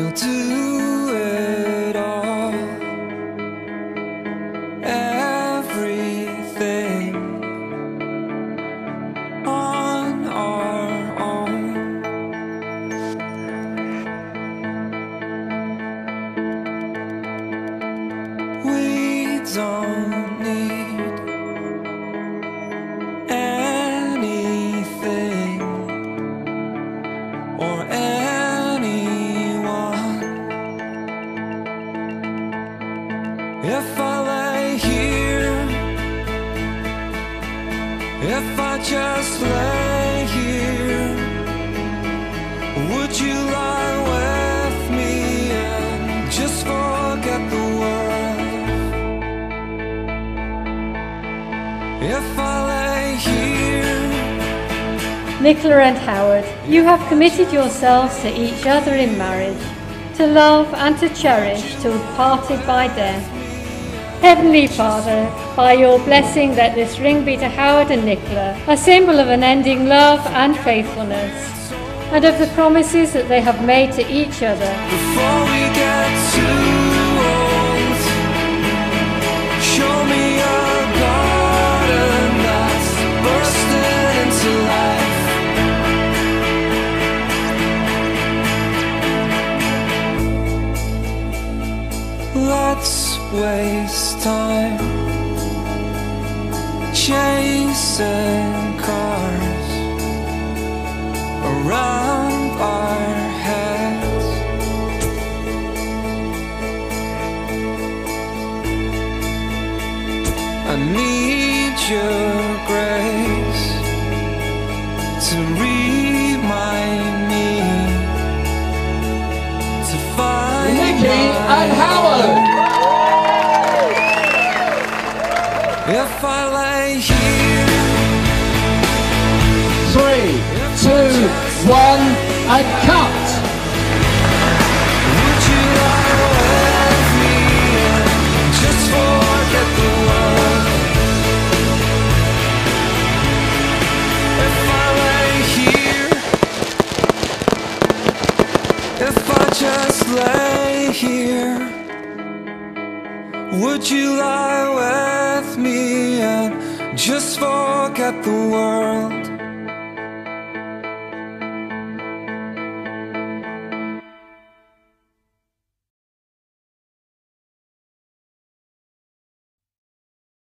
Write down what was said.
we'll do it all. Everything on our own. We don't need anything or anyone. If I lay here, if I just lay here, would you lie with me and just forget the world? If I lay here. Nicola and Howard, you have committed yourselves to each other in marriage, to love and to cherish till parted by death. Heavenly Father, by your blessing let this ring be to Howard and Nicola a symbol of unending love and faithfulness, and of the promises that they have made to each other. Before we get too old, show me a garden that's bursting into life. Let's waste time chasing cars around our heads. I need your grace to remind me to find Nikki and Howard! If I lay here. 3, 2, 1, and cut! Would you lie with me and just forget the world? If I lay here, if I just lay here, would you lie with me and just forget the world?